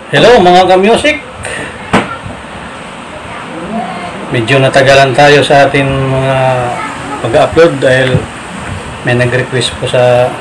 Hello mga ka-music. Medyo natagalan tayo sa ating mga pag-upload dahil may nag-request po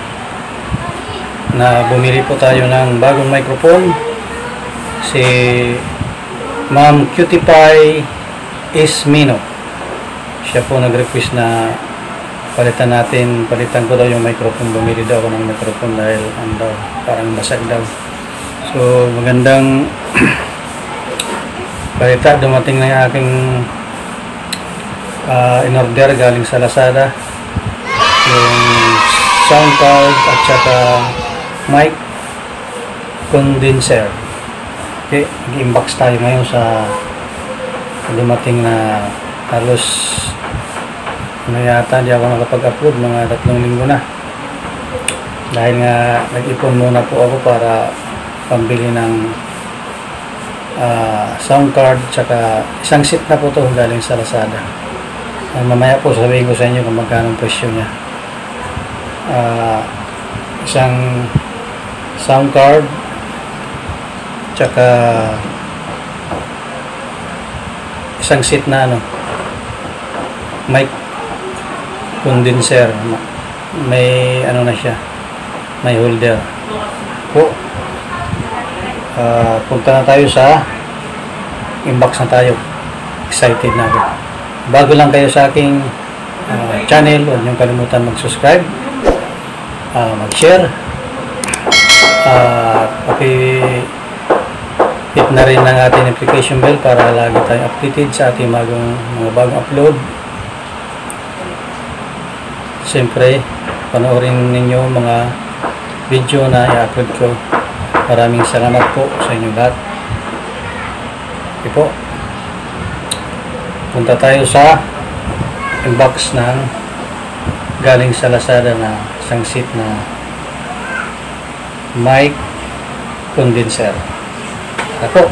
na bumili po tayo ng bagong microphone. Si Ma'am Cutie Pie Ismino. Siya po nag-request na palitan ko daw yung microphone. Bumili daw ako ng microphone dahil parang basag daw. So magandang balita, dumating na yung aking in-order galing sa Lazada, yung sound card at saka mic condenser. Okay, nag-inbox tayo ngayon sa dumating na halos yata hindi ako nakapag-upload, mga 3 linggo na dahil nga nag-ipon muna po ako para pambili ng sound card, tsaka isang set na po ito galing sa Lazada. Mamaya po sabihin ko sa inyo kung magkano presyo niya. Isang sound card, tsaka isang set na mic condenser. May na siya, may holder po. Punta na tayo sa inbox na tayo. Excited na ako. Bago lang kayo sa aking channel, huwag niyong kalimutan mag-subscribe, mag-share, hit na rin ng ating notification bell para lagi tayong updated sa ating mga bagong upload. Siyempre, panoorin ninyo mga video na i-upload ko. Maraming salamat po sa inyo lahat. Okay po. Punta tayo sa inbox ng galing sa Lazada na isang set na mic condenser. Ako.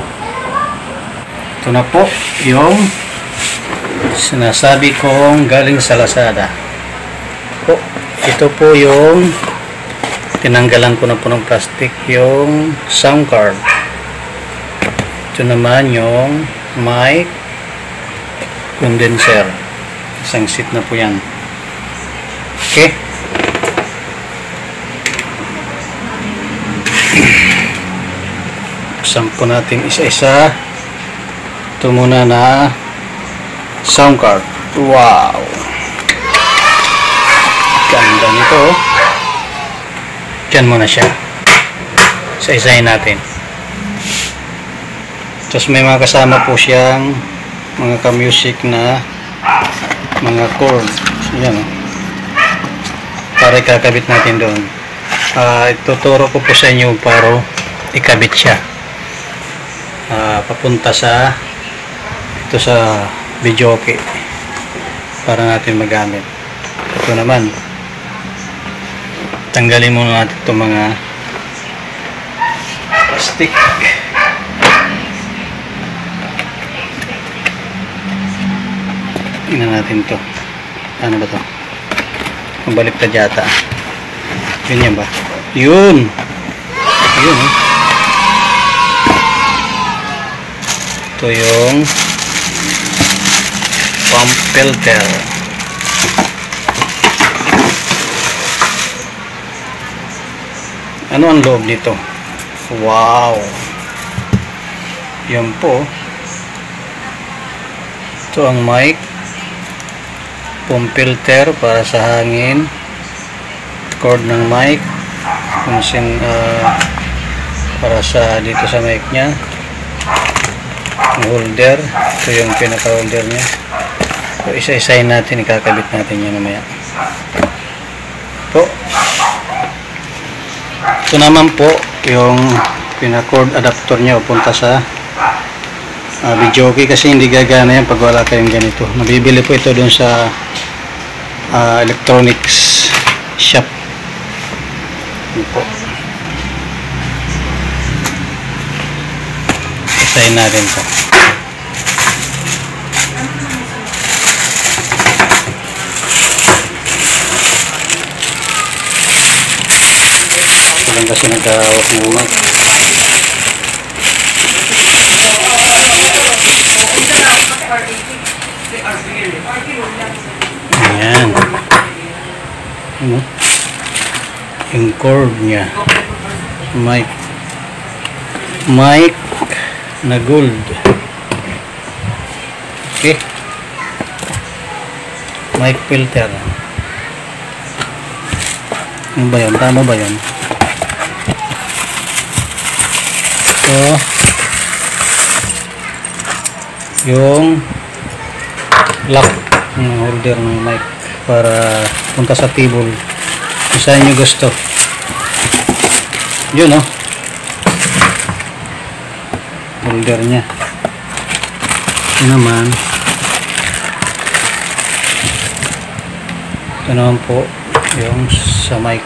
Ito na po yung sinasabi kong galing sa Lazada. Ito po yung tinanggalan ko na po ng plastic, yung sound card. Ito naman yung mic condenser. Isang set na po yan. Okay. Buksan po natin isa-isa. Ito muna na sound card. Wow! Ganda nito. Diyan muna siya. Isa-isahin natin. Tapos may mga kasama po siyang mga ka-music na mga chord. Yan. Para ikakabit natin doon. Ituturo ko po sa inyo para ikabit siya. Papunta sa video okay. Para natin magamit. Ito naman. Tanggalin muna natin itong mga plastic. Tingnan natin ito. Ano ba ito? Pambaliktad yata. Yun yan ba? Yun! Yun. Ito yung pump filter. Ano ang loob nito? Wow! Yan po. Ito ang mic, pump filter para sa hangin, cord ng mic, para sa dito sa mic nya, holder. Ito yung pinaka holder nya. So isa-isahin natin, ikakabit natin yan mamaya. Ito naman po yung pina-cord adapter nya punta sa video okay, kasi hindi gagana yan pag wala kayong ganito. Mabibili po ito dun sa electronics shop. Yan po. Isahin natin ito. Kasi nagkahawak muna. cord niya. Mic na gold. Okay, mic filter. Ano ba yun? Tama ba yun? So yung lock ng holder ng mic para punta sa table kung saan nyo gusto. Yun, oh, holder nya. Ito naman po yung sa mic.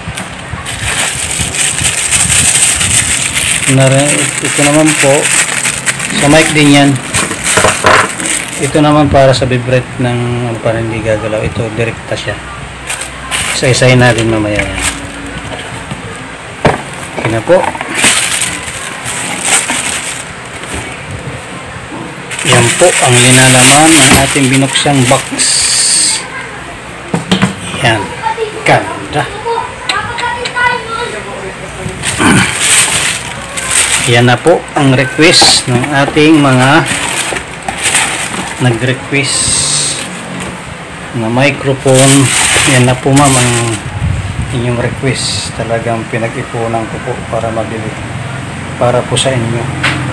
Ito naman po sa mic din yan. Ito naman para sa vibrate ng para hindi gagalaw. Ito direkta siya. Isa-isahin natin mamaya yan. Okay na po. Yan po ang linalaman ng ating binuksang box. Yan. Ganda. Yan na po ang request ng ating mga nag-request na microphone. Yan na po ma'am ang inyong request. Talagang pinag-ipunan ko po para mabili para po sa inyo,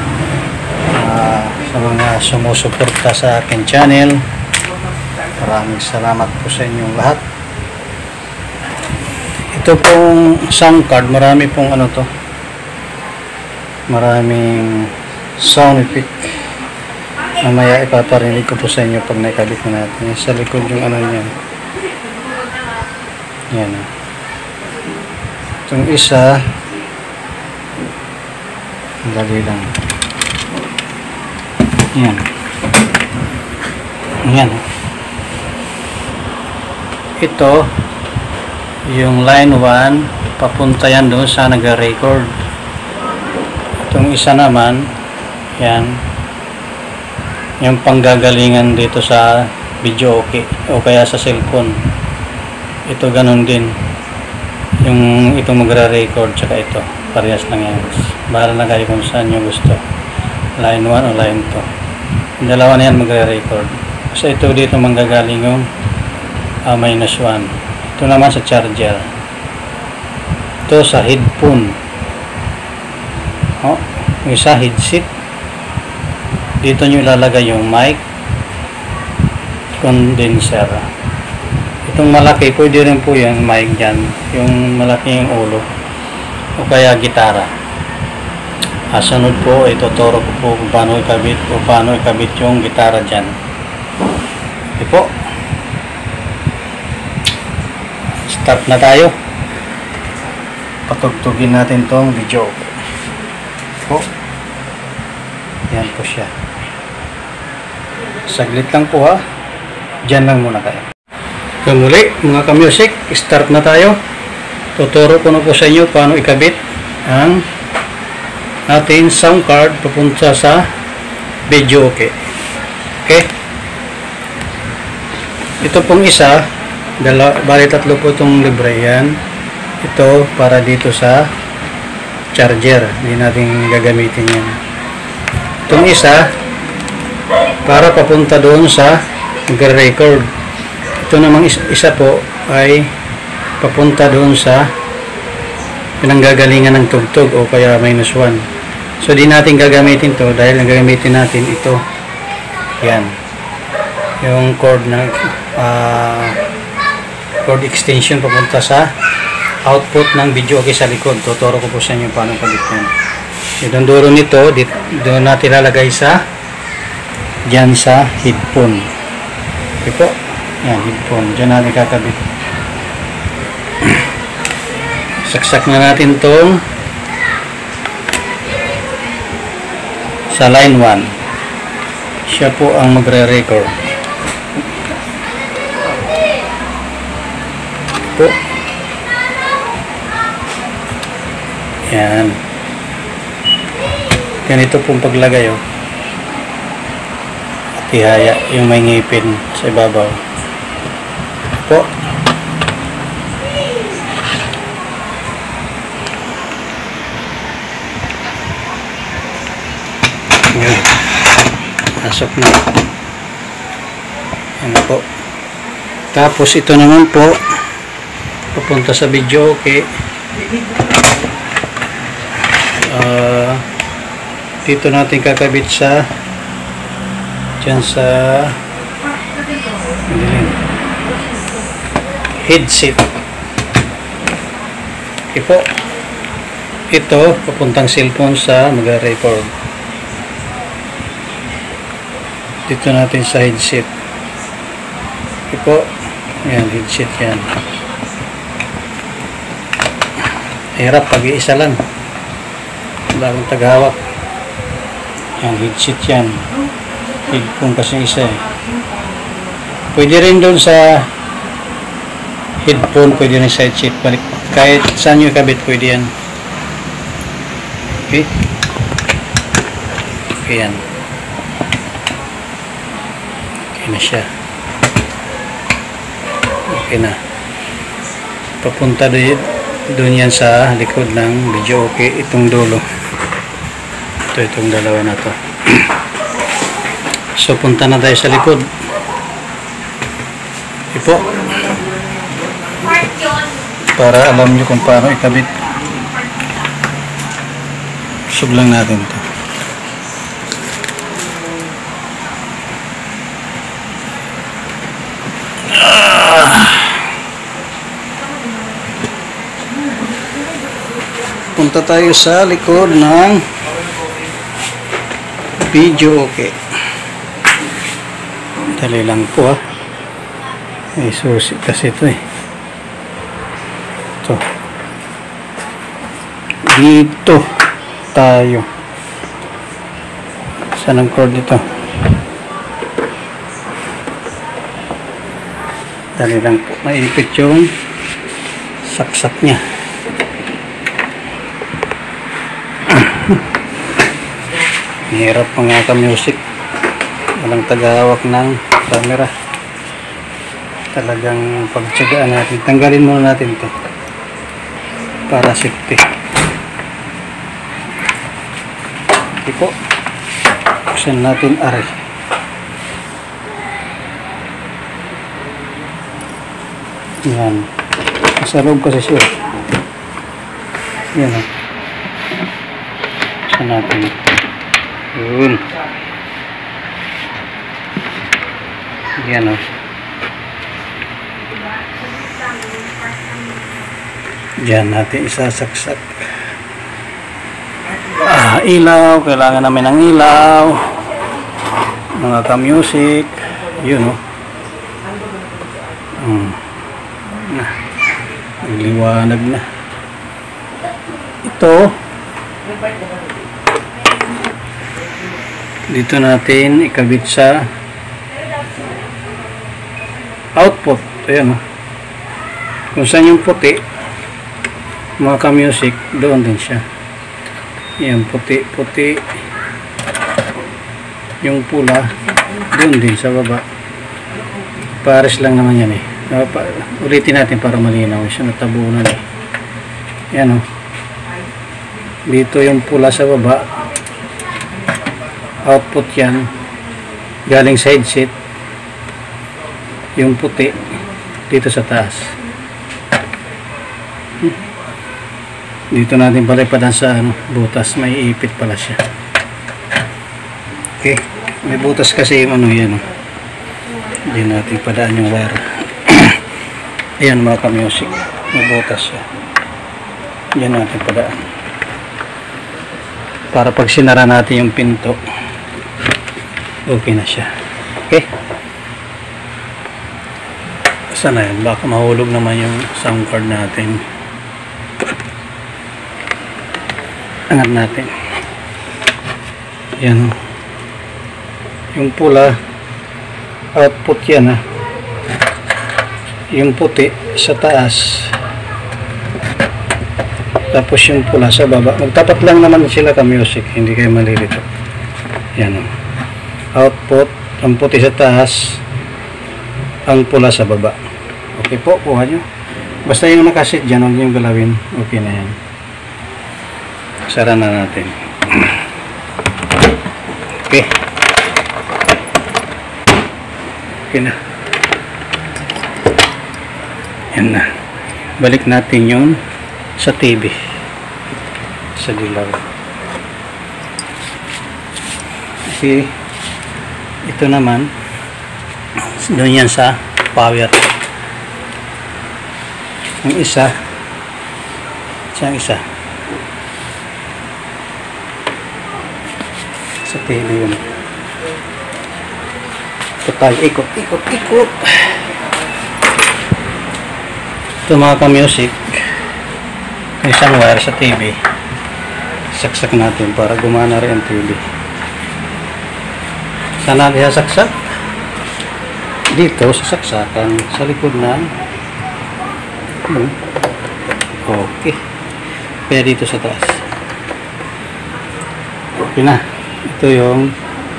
sa mga sumusuporta sa akin channel. Maraming salamat po sa inyong lahat. Ito pong sound card, marami pong ano to, maraming sound effect. Mamaya ipaparinig ko po sa inyo pag naikabit na natin. Sa likod yung ano niya. Yan. Itong isa, dali lang. Yan. Yan. Ito, yung line 1, papunta yan doon sa nag-record. Itong isa naman, yan, yung panggagalingan dito sa video okay o kaya sa cellphone. Ito ganun din yung itong magre-record tsaka ito, parehas lang yan. Bahala na kayo kung saan nyo gusto, line 1 o line 2. Yung dalawa na yan magre-record kasi ito dito manggagaling yung -1. Ito naman sa charger, ito sa headphone, oh, yung isa headset. Dito nyo ilalagay yung mic condenser. Itong malaki, pwede rin po yung mic dyan, yung malaking ulo o kaya gitara. Sunod po, ituturo ko po kung paano ikabit yung gitara dyan. Ito po, start na tayo. Patugtugin natin tong video po. Yan po siya. Saglit lang po ha. Diyan lang muna tayo. So muli mga ka-music, start na tayo. Tuturo ko na po sa inyo paano ikabit ang ating sound card papunta sa video okay. Okay. Ito pong isa, bali tatlo po itong libre yan. Ito para dito sa charger. Hindi natin gagamitin yan. Itong isa para papunta doon sa mag-record. Ito namang isa po ay papunta doon sa pinanggagalingan ng tugtog o kaya -1. So di natin gagamitin to dahil gagamitin natin ito. Yan. Yung cord na cord extension papunta sa output ng video okay sa likod. Tuturo ko po sa inyo paano kabit yan. Yung duro nito, doon natin lalagay sa dyan sa headphone. Okay po. Yan, headphone. Dyan natin kakabit. Saksak na natin tong sa line 1. Siya po ang magre-record. Po. Yan. Ganito pong paglagay oh. Tihaya yung may ngipin sa ibabaw po. Yun. Pasok na. Ano po. Tapos ito naman po papunta sa video. Okay. Dito natin kakabit sa dyan sa headset. Okay po. Ito papuntang cellphone sa mag-record. Dito natin sa headset. Okay po. Ayan, headset yan. Hirap pag-iisa lang. Bagong taghawak. Ayan, headset yan. Headphone kasi isa eh. Pwede rin doon sa headphone, pwede rin sa headset. Kahit saan nyo ikabit, pwede yan. Okay. Okay yan. Okay na siya. Okay na. Papunta doon yan sa likod ng video. Okay, itong dulo. Itong dalawa na to. So, punta na tayo sa likod. Okay po. Para alam nyo kung paano ikabit. Sub lang natin to. Punta tayo sa likod ng video. Okay. Dali lang po ha. May susi kasi ito eh. Ito. Dito tayo. Saan ang cord dito? Dali lang po. Maipit yung saksak niya. Hirap mga ka-music. Walang tagahawak ng camera. Talagang pagtsagaan natin. Tanggalin muna natin ito para safety. Okay po. Buksan natin aray. Yan. Nasa loob kasi siya. Yan o. Buksan natin. Yun. Yan o. Diyan natin isasaksak. Ilaw. Kailangan namin ng ilaw. Mga ka-music. Yun o. Liwanag na. Ito. Dito natin ikabit sa output. Ayan o. Kung saan yung puti, mga ka-music, doon din siya. Ayan, puti. Yung pula, doon din sa baba. Pares lang naman yan eh. Ulitin natin para malinaw. Siya natabunan eh. Ayan o. Dito yung pula sa baba. Output yan. Galing sa headset. Yung puti dito sa taas. Dito natin palipadan sa butas. May ipit pala siya. Okay. May butas kasi yung yan. Diyan natin padaan yung wire. Ayan mga ka-music. May butas siya. Diyan natin padaan. Para pag sinara natin yung pinto, okay na siya. Okay. Saan na yun? Baka mahulog naman yung sound card natin. Angat natin. Yan. Yung pula, output yan ha. Yung puti sa taas. Tapos yung pula sa baba. Magtapat lang naman sila ka-music. Hindi kayo malilito. Yan o. Output, ang puti sa taas, ang pula sa baba. Okay po, kuha nyo. Basta yung nakasit dyan, huwag yung galawin. Okay na yan. Sara na natin. Okay. Okay na. Yan na. Balik natin yung sa TV. Sa dilaw. Kasi ito naman doon yan sa power. Yung isa sa TV yun. Ito tayo ikot. Ito mga ka-music, isang wire sa TV, saksak natin para gumana rin ang TV. Saan natin sasaksak? Dito sa saksakan sa likod ng okay, kaya dito sa taas. Okay na. Ito yung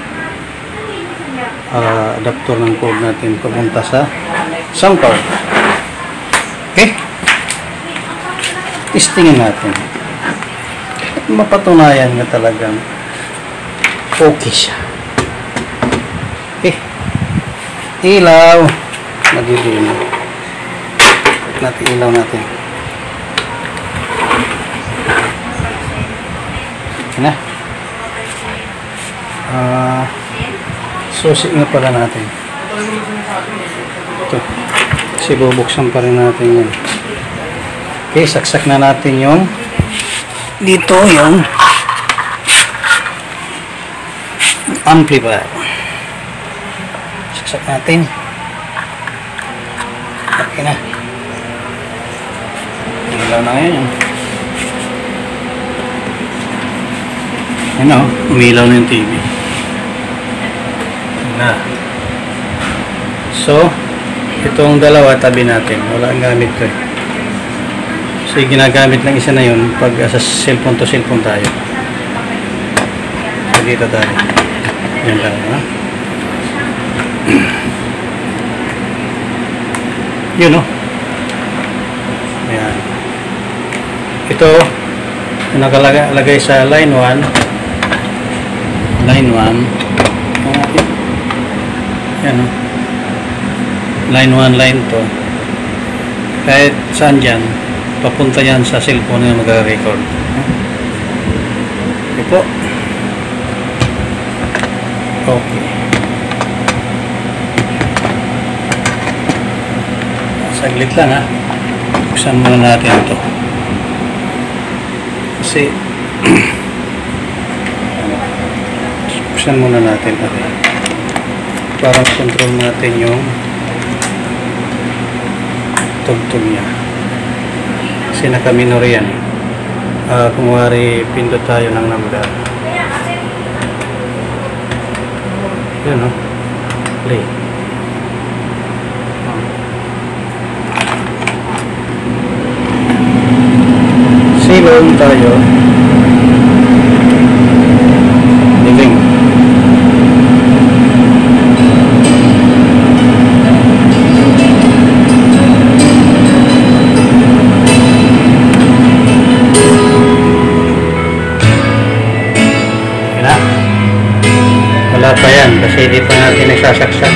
adapter ng code natin papunta sa sound card. Okay, testingin natin mapatunayan na talagang okay siya. Okay, ilaw nagdidilim natin, ilaw natin. Okay na. Susi nga pala natin ito kasi bubuksan pa rin natin yan. Okay, saksak na natin yung dito yung amplifier. Saksak natin. Okay na. Ilaw na ngayon. Ano, umilaw na yung TV. Na. So, itong dalawa tabi natin. Wala ang gamit ko eh. So, ginagamit lang isa na yun pag sa cellphone to cellphone tayo. So, dito tayo. Yan tayo, ha? Yun, no? Ayan. Ito, nakalagay sa line 1. Line 1. Yan, no? Line 1, line 2. Kahit saan dyan, papunta yan sa cellphone na mag-record. Okay po. Okay. Saglit lang, ha. Buksan muna natin ito. Kasi buksan muna natin ito para control natin yung tugtog niya. Kasi naka-minor yan. Kung wari pindot tayo ng number. Yun, no? Play. Silong tayo. Living. Wala pa yan kasi hindi pa natin nagsasaksak.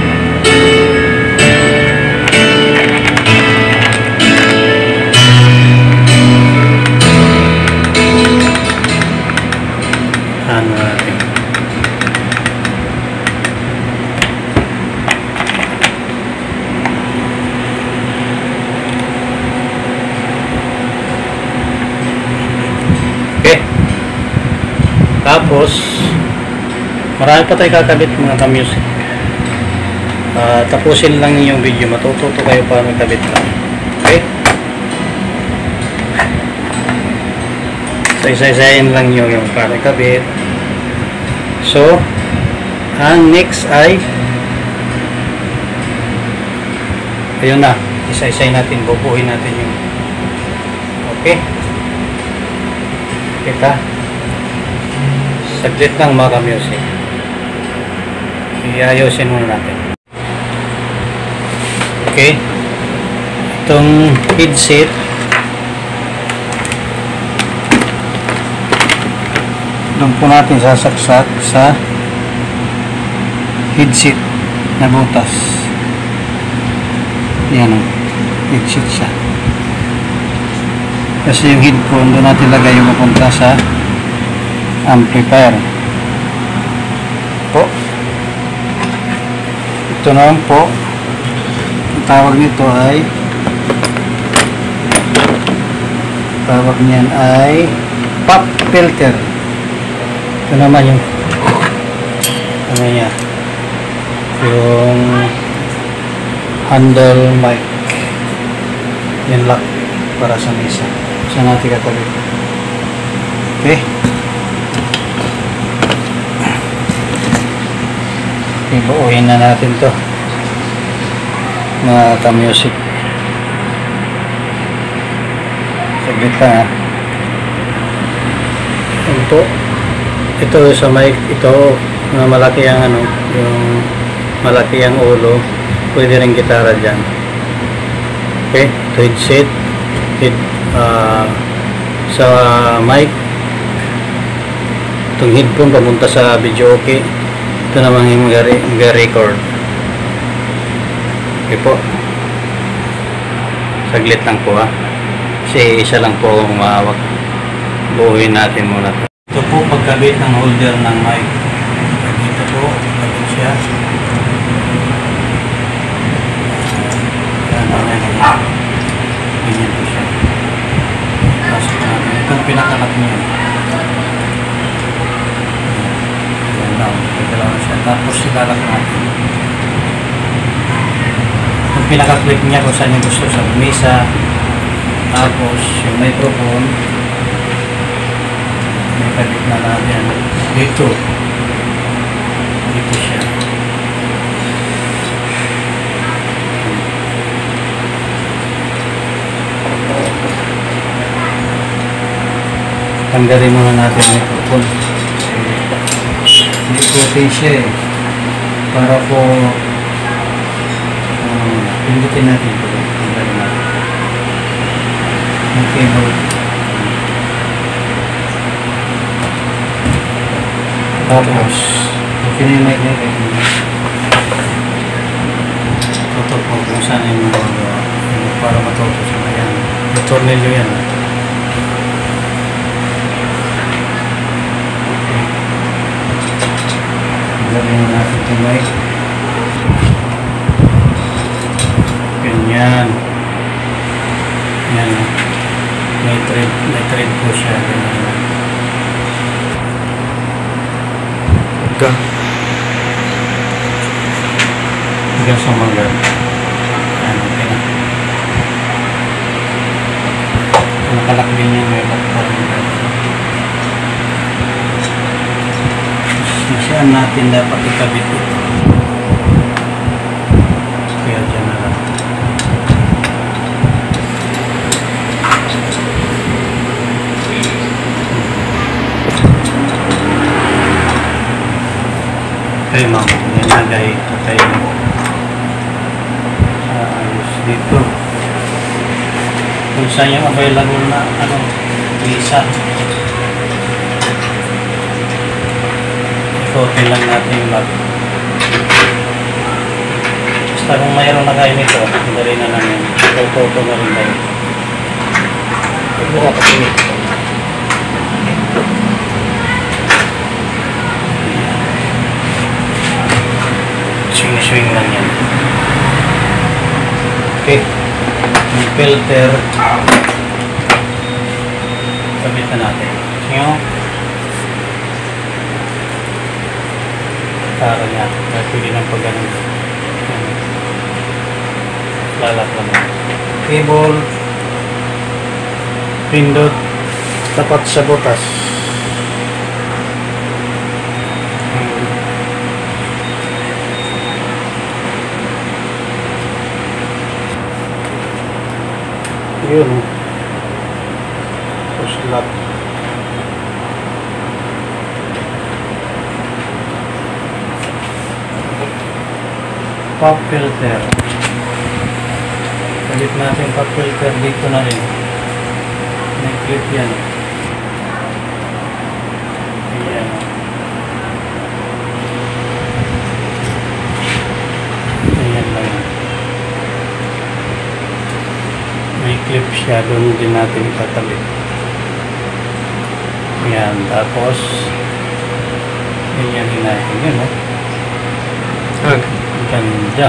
Ano natin? Okay. Tapos marami pa tayo kakabit mga ka-music. Tapusin lang yung video, matututo kayo paano kabit lang. Okay? So isa-isayin lang nyo yung paano kabit. So ang next ay ayun na, isa-isayin natin, bubuuin natin yung okay? Kita? Saglit lang mga ka-music. Iayusin muna natin. Okay. Itong headset doon po natin sasaksak sa headset na butas. Yan o, headset siya. Kasi yung headphone doon natin lagay yung mapunta sa amplifier po. Ito naman po, ang tawag nito ay niyan ay pop filter. Ito naman yung ano niya, yung handle mic, yan lock para sa mesa. Saan natin kakabit? Okay. Ibuuhin na natin to mga ka-music. Saglit lang ha. Ito sa mic, ito na malaki ang ano, yung malaki ang ulo, pwede rin gitara dyan. Okay, ito headset, sa mic, itong headphone pamunta sa video. Okay, ito naman yung mag-record. Okay po, saglit lang po ha, kasi isa lang po akong mahawak. Buuhin natin muna ito. Ito po pagkabit ng holder ng mic. Dito po, pagkabit siya. Ganyan po siya. Pasok natin. Itong pinakalak niya. Yan lang. Pagkalaw siya. Tapos ilalak natin. Itong pinakaklik niya kung saan yung gusto sa mesa. Tapos yung microphone. May kabit na natin. Dito. Dito siya. Tanggalin muna natin yung microphone. May coating siya eh. Para po pindutin natin ito. Tanggalin natin. Yung cable. Tapos pinimake na ito. Tutok po kung saan yung para matutok siya. Ayan. Yung tornilyo yan. Gawin mo natin ito mic. Ganyan. Yan. May thread po siya. Ganyan. Hanggang sa magal. Ayan, okay na. Nakalak din yan. May laptop. Saan natin dapat ikabit ito? Kaya dyan na lang. Okay ma'am, nilagay ito tayo ayos dito. Kung saan yung available na visa. Okay lang natin yung log. Basta kung mayroon na kayo nito, dali na lang yun. Toto na rin tayo. Pagbuka pa siya. Swing lang yan. Okay. Yung filter. Kabit na natin. Yung para niya, kaya pwede ng pag-ganon. Lalak lang. Cable, pindot, tapat sa butas. Yun. Push lock. Pop filter. Kalit natin pop filter dito na rin. May clip yan. Ayan. siya, doon din natin itatali. Yan, tapos ganyan din natin yun, no? Ganda.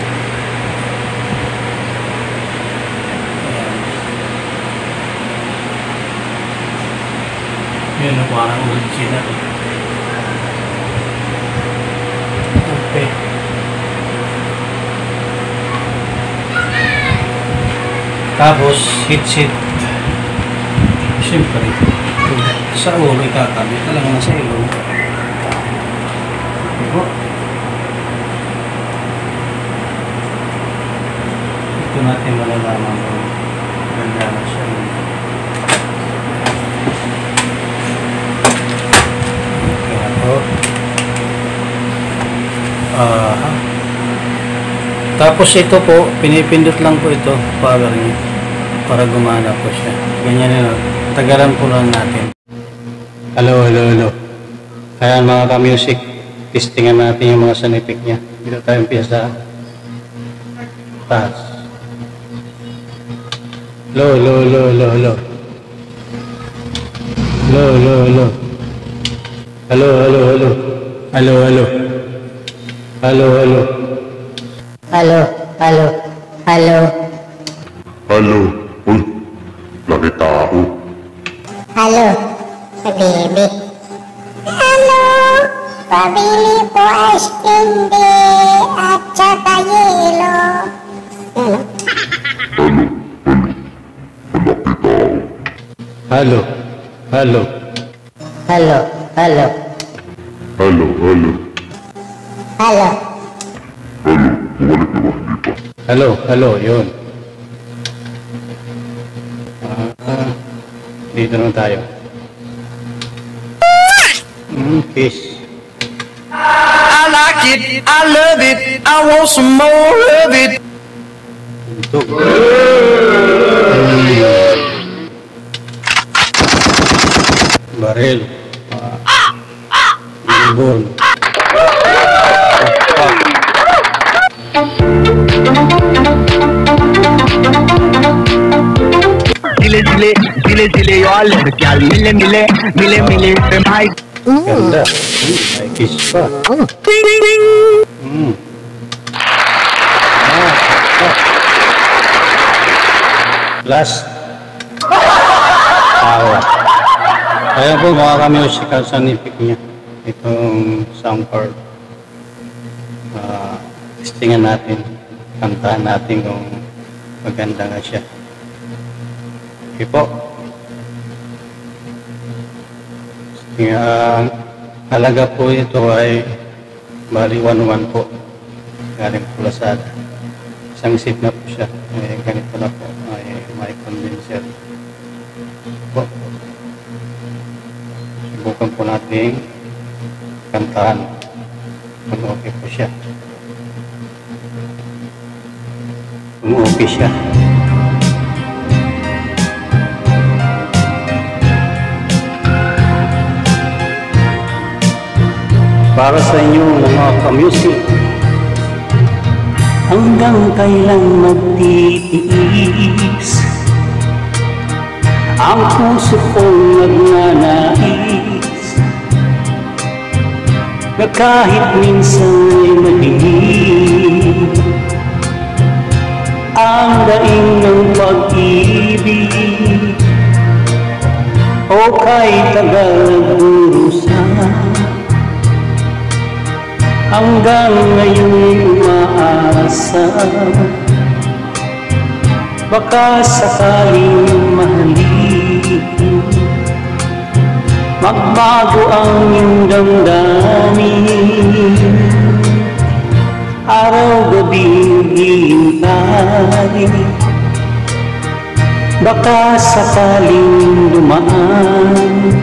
Yan, parang original. Okay. Tapos, hit-sit. Siyempre, sa ulo ikakabit. Talaga na sa ilong. Diba? Ito natin malalaman kung ganda na siya. Tapos ito po, pinipindot lang po ito power niya para gumana po siya. Ganyan na, tagalan po lang natin. Hello. Kaya mga ka-music, testingan natin yung mga sanipik niya. Dito tayo umpisa sa taas. Low. Halo, uy, laki tao. Halo, baby. Halo, pabili po ice candy at saka yelo. Halo, Hello. Halo. halo, bumalik na ba? Hindi pa. Hello, yun. Dito naman tayo. Kiss. I like it, I love it, I want some more of it. Ito. Baril. Ibon. Dile, yo lड़कियां मिले पे भाई. Ganda. May kiss pa. Last. Tawa. Kaya po mga ka-musical sa nipik niya. Itong sound card. Testingan natin. Kantahan natin kung maganda nga siya. Okay po. Halaga po ito ay bali 1-1 po. Galing po Lazada. Isang seat na po siya. Ganito na po. May condenser. Po. Subukan po natin kantahan. Kung okay po siya. Kung okay siya. Para sa inyo mga ka-music, hanggang kailan magtitiis ang puso kong nagnanais, na kahit minsan'y madilim ang daing ng pag-ibig, o kahit tagal nagdurusa, hanggang ngayon umaasa, baka sakaling mahalin, magbago ang iyong damdamin, araw-gabing hihintay, baka sakaling dumaan,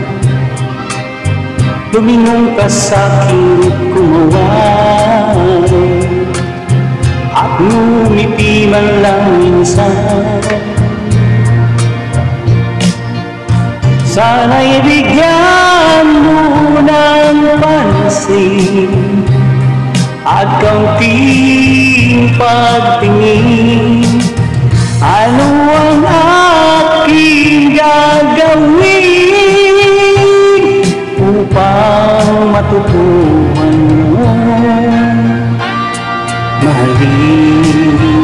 lumingon ka sa'king kumaway, at ngumiti man lang minsan. Sana'y bigyan mo ng pansin at kaunting pagtingin, ano ang upang matutuhan mo mahalin.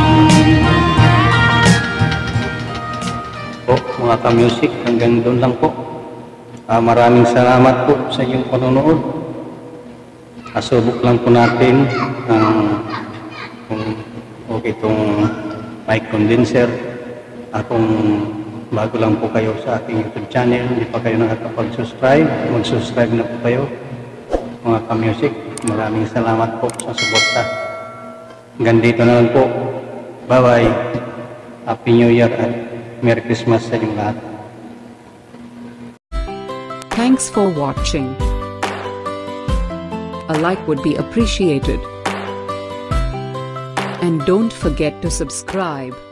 Po, mga ka-music, hanggang doon lang po. Maraming salamat po sa inyong panonood. Subok lang po natin kung okay itong mic condenser. Kung bago lang po kayo sa ating YouTube channel, hindi pa kayo nakakapag-subscribe, mag-subscribe na po kayo. Mga ka-music, maraming salamat po sa suporta. Hanggang dito na lang po. Bye-bye. Happy New Year at Merry Christmas sa inyong lahat. Thanks for watching. A like would be appreciated. And don't forget to subscribe.